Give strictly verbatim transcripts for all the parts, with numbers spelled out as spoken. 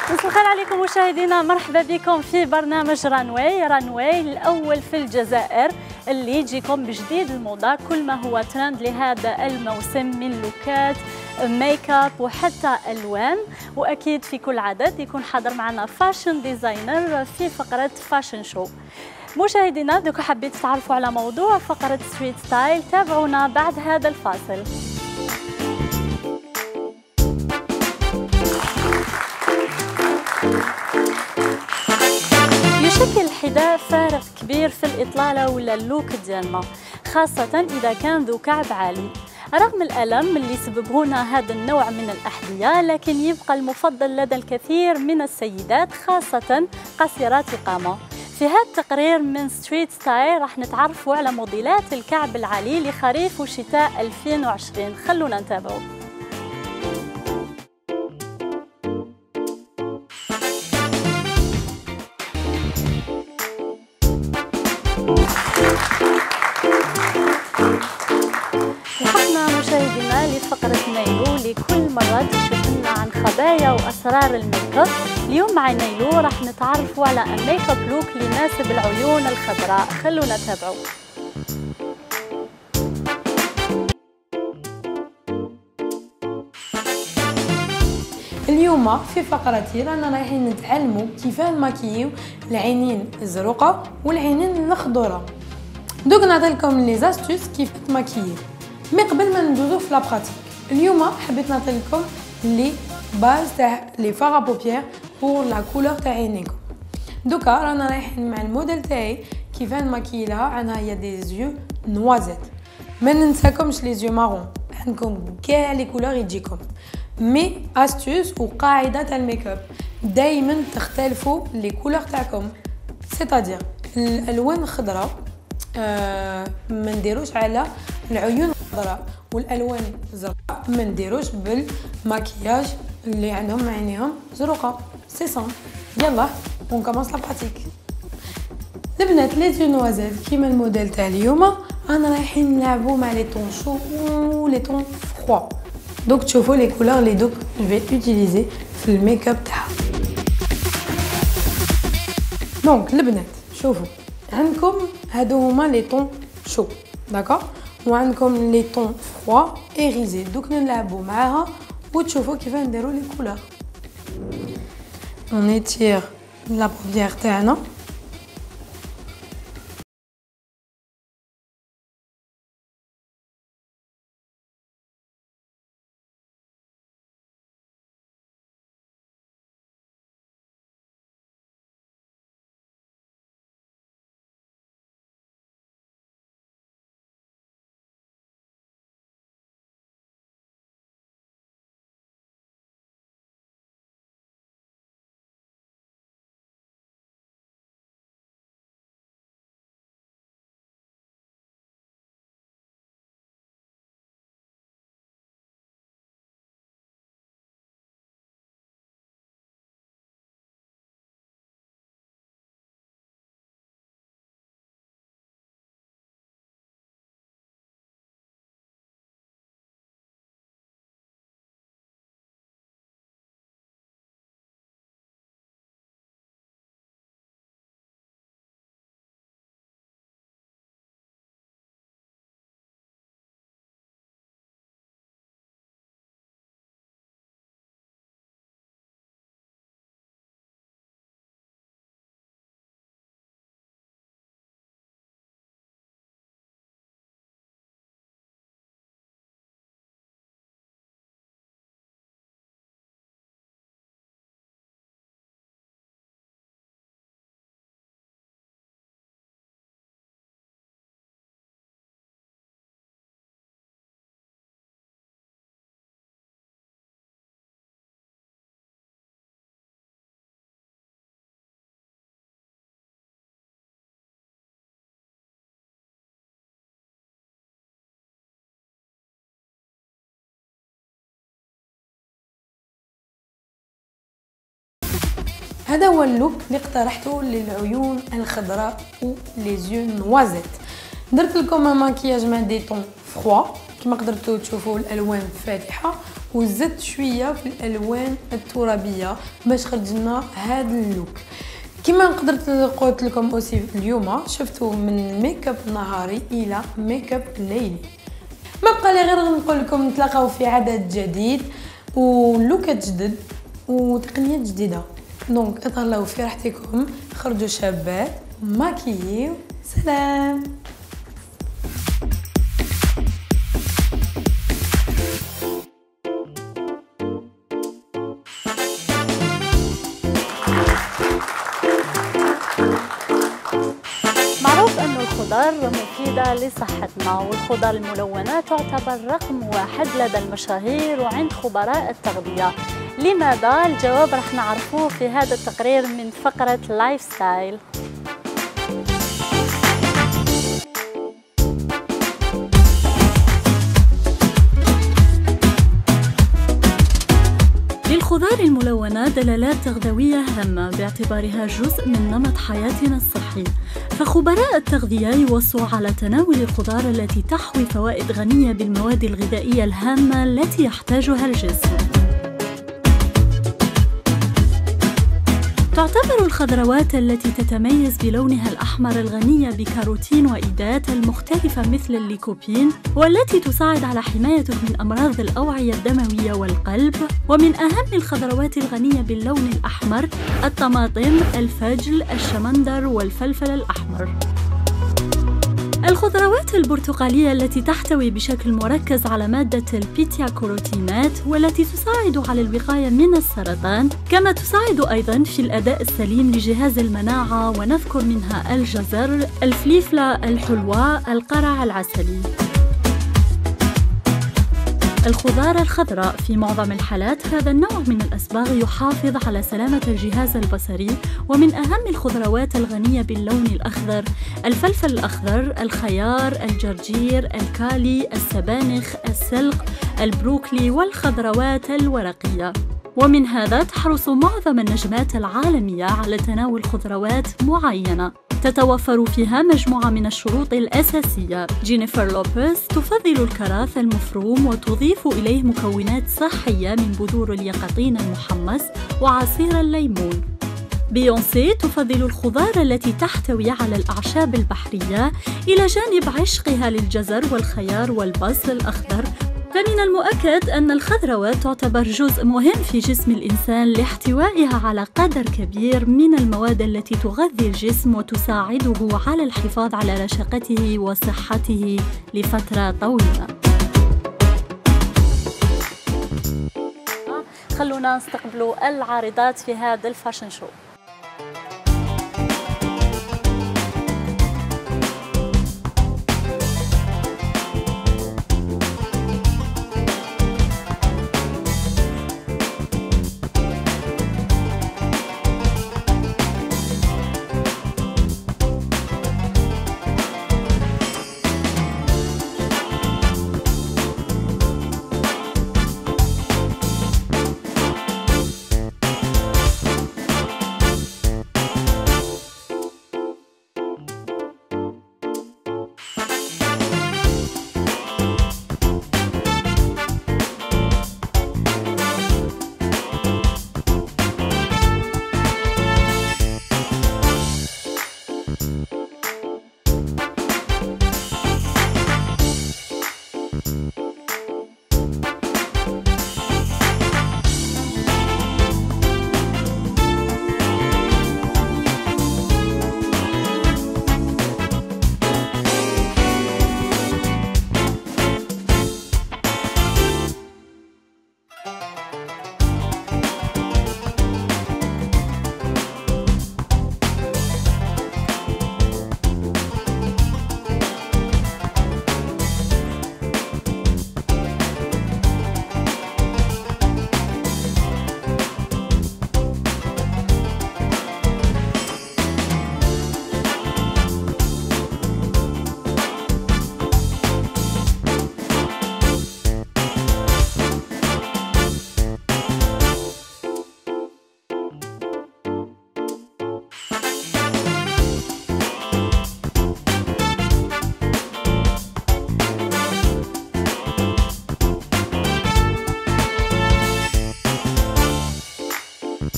مساء الخير عليكم مشاهدينا، مرحبا بكم في برنامج رانواي رانواي الأول في الجزائر اللي يجيكم بجديد الموضة، كل ما هو ترند لهذا الموسم من لوكات ميك اب وحتى ألوان. وأكيد في كل عدد يكون حاضر معنا فاشن ديزاينر في فقرة فاشن شو. مشاهدينا دوك حبيت تعرفوا على موضوع فقرة ستريت ستايل، تابعونا بعد هذا الفاصل. يشكل الحذاء فارق كبير في الإطلالة ولا اللوك ديالنا، خاصة إذا كان ذو كعب عالي. رغم الألم اللي يسببهنا هذا النوع من الأحذية، لكن يبقى المفضل لدى الكثير من السيدات خاصة قصيرات القامة. في هذا التقرير من ستريت ستايل راح نتعرفوا على موديلات الكعب العالي لخريف وشتاء ألفين وعشرين، خلونا نتابعوا. لحقنا مشاهدينا لفقرة نيلو لكل مرة تكشف لنا عن خبايا وأسرار الميك اب. اليوم مع نيلو راح نتعرفوا على الميك اب لوك اللي يناسب العيون الخضراء، خلونا نتابعوا. اليوم في فقرتي رانا رايحين نتعلموا كيف نماكيو العينين الزرقاء والعينين الخضراء. دوك نعطيلكم لي زاستوس كيف تماكيو، مي قبل ما ندوزو في لابراتيك اليوم حبيت نعطيلكم لي باز تاع لي فاغ بوبيير بور لا كولور تاع عينيكم. دوكا رانا رايحين مع الموديل تاعي كيف نماكي لها. عندها هي دي زيو نوازيت، ما ننساكمش لي زيو مارون، عندكم كاع لي كولور يجيكم. مي استوس وقاعده تاع الميك اب دائما تختلفوا لي كولور تاعكم، سيتادير الالوان الخضراء آه ما نديروش على العيون الخضراء، والالوان الزرقاء ما نديروش بالماكياج اللي عندهم عينيهم زرقاء. سي سون يلا اون كومونس لا براتيك. البنات لي زيو نوازيت كيما الموديل تاع اليوم انا رايحين نلعبوا مع لي طون شو و لي طون فروا. دوك تشوفوا لي كولور لي دوك جو في اوتيليزي في الميك اب تاعها. دونك البنات شوفوا عندكم هادو هما لي طون شو داكور، وعندكم لي طون فروا ايريزي. دوك نلعبوا معاها وتشوفوا كيف نديروا لي كولور. اون ايتير لا بوبيير تاعنا هذا هو اللوك اللي اقترحته للعيون الخضراء و لي زيو نوازيت. درت لكم ماكياج مع دي طون فروا كما قدرتوا تشوفوا الالوان فاتحه، وزدت شويه في الالوان الترابيه باش خرج لنا هذا اللوك. كما قدرت قلت لكم اوسي اليوم شفتوا من ميك اب نهاري الى ميك اب ليلي. ما بقى لي غير نقول لكم نتلاقاو في عدد جديد ولوكات جدد وتقنيات جديده. دونك اطلعوا في راحتكم، خرجوا شابات، ماكيو، سلام. معروف أن الخضار مفيدة لصحتنا، والخضار الملونة تعتبر رقم واحد لدى المشاهير وعند خبراء التغذية. لماذا؟ الجواب رح نعرفوه في هذا التقرير من فقرة لايف ستايل. للخضار الملونة دلالات تغذوية هامة باعتبارها جزء من نمط حياتنا الصحي، فخبراء التغذية يوصوا على تناول الخضار التي تحوي فوائد غنية بالمواد الغذائية الهامة التي يحتاجها الجسم. تعتبر الخضروات التي تتميز بلونها الأحمر الغنية بكاروتين وإيدات المختلفة مثل الليكوبين، والتي تساعد على حمايتك من أمراض الأوعية الدموية والقلب. ومن أهم الخضروات الغنية باللون الأحمر الطماطم، الفجل، الشمندر والفلفل الأحمر. الخضروات البرتقالية التي تحتوي بشكل مركز على مادة البيتيا كاروتينات والتي تساعد على الوقاية من السرطان، كما تساعد أيضاً في الأداء السليم لجهاز المناعة، ونذكر منها الجزر، الفليفلة الحلوة، القرع العسلي. الخضار الخضراء في معظم الحالات هذا النوع من الأصباغ يحافظ على سلامة الجهاز البصري، ومن أهم الخضروات الغنية باللون الأخضر الفلفل الأخضر، الخيار، الجرجير، الكالي، السبانخ، السلق، البروكلي والخضروات الورقية. ومن هذا تحرص معظم النجمات العالمية على تناول خضروات معينة تتوفر فيها مجموعة من الشروط الأساسية. جينيفر لوبيز تفضل الكراث المفروم وتضيف إليه مكونات صحية من بذور اليقطين المحمص وعصير الليمون. بيونسي تفضل الخضار التي تحتوي على الأعشاب البحرية إلى جانب عشقها للجزر والخيار والبصل الأخضر. فمن المؤكد أن الخضروات تعتبر جزء مهم في جسم الإنسان لاحتوائها على قدر كبير من المواد التي تغذي الجسم وتساعده على الحفاظ على رشاقته وصحته لفترة طويلة. خلونا نستقبلوا العارضات في هذا الفاشن شو.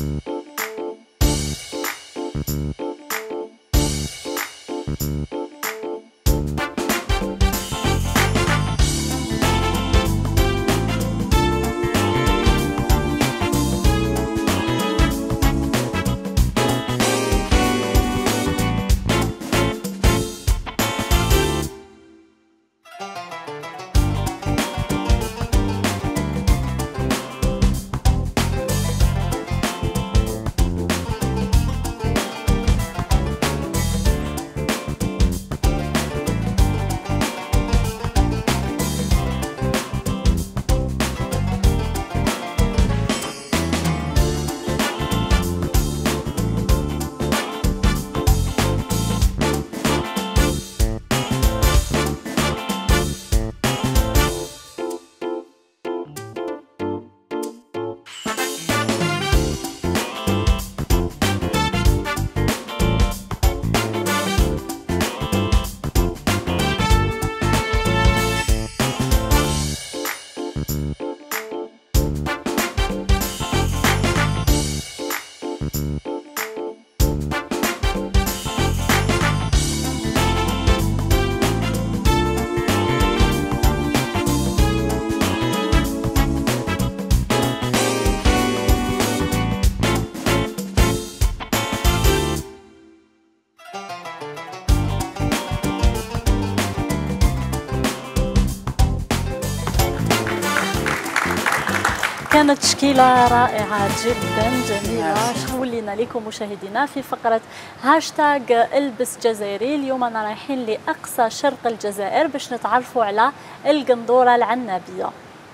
كانت تشكيلة رائعة جدا جميلة. ولينا لكم مشاهدينا في فقرة هاشتاغ البس جزائري. اليوم أنا رايحين لأقصى شرق الجزائر باش نتعرفوا على القندورة العنابية.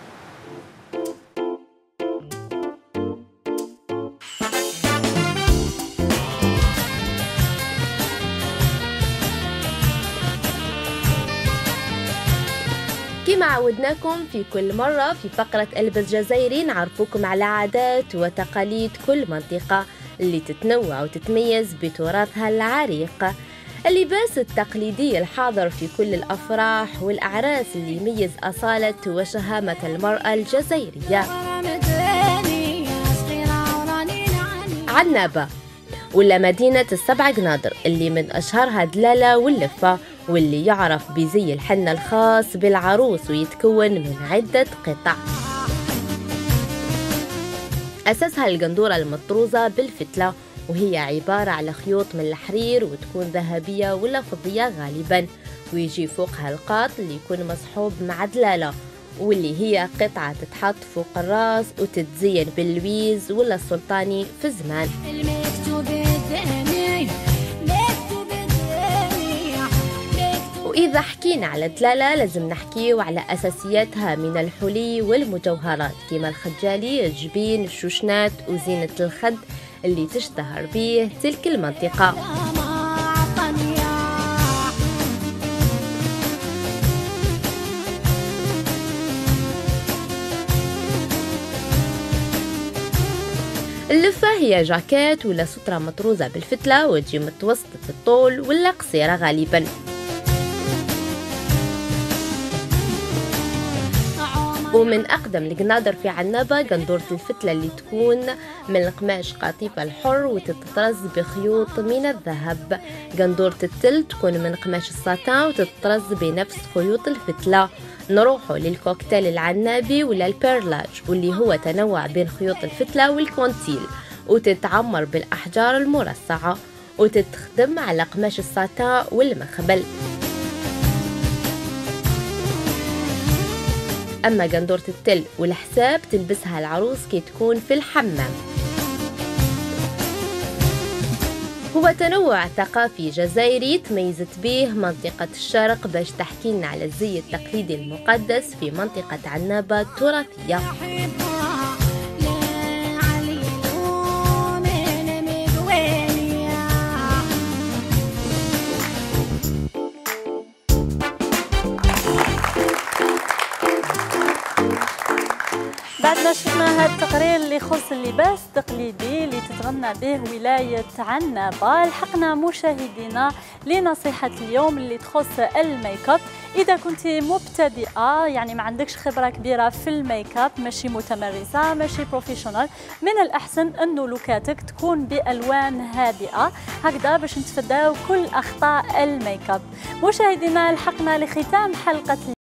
كما عودناكم في كل مرة في فقرة البس جزائري نعرفوكم على عادات وتقاليد كل منطقة اللي تتنوع وتتميز بتراثها العريق. اللباس التقليدي الحاضر في كل الأفراح والأعراس اللي يميز أصالة وشهامة المرأة الجزائرية. عنابة ولا مدينة السبع قناطر اللي من أشهرها دلالة واللفة، واللي يعرف بزي الحنة الخاص بالعروس ويتكون من عدة قطع. أساسها القندورة المطروزة بالفتلة، وهي عبارة على خيوط من الحرير وتكون ذهبية ولا فضية غالبا، ويجي فوقها القاط اللي يكون مصحوب مع دلالة، واللي هي قطعة تتحط فوق الراس وتتزين باللويز ولا السلطاني في زمان. وإذا حكينا على الدلالة لازم نحكيو على أساسياتها من الحلي والمجوهرات كما الخجالي، الجبين، الشوشنات وزينة الخد اللي تشتهر به تلك المنطقة. اللفة هي جاكيت ولا سترة مطروزة بالفتلة وتجي متوسطة الطول ولا قصيرة غالبا. ومن أقدم القنادر في عنابة قندورة الفتلة اللي تكون من القماش قطيفة الحر وتتطرز بخيوط من الذهب. قندورة التل تكون من قماش الساتان وتتطرز بنفس خيوط الفتلة. نروحوا للكوكتيل العنابي ولا البيرلاج، واللي هو تنوع بين خيوط الفتلة والكونتيل، وتتعمر بالأحجار المرصعة وتتخدم على قماش الساتان والمخبل. أما قندورة التل والحساب تلبسها العروس كي تكون في الحمام. هو تنوع ثقافي جزائري تميزت به منطقة الشرق باش تحكي لنا على الزي التقليدي المقدس في منطقة عنابة التراثية. بعد ما شفنا التقرير اللي يخص اللباس التقليدي اللي تتغنى به ولاية عنابة. لحقنا مشاهدينا لنصيحة اليوم اللي تخص الميك اب. إذا كنت مبتدئة يعني ما عندكش خبرة كبيرة في الميك اب، ماشي متمرسة ماشي بروفيشنال، من الأحسن أنه لوكاتك تكون بألوان هادئة هكذا باش نتفاداو كل أخطاء الميك اب. مشاهدينا لحقنا لختام حلقة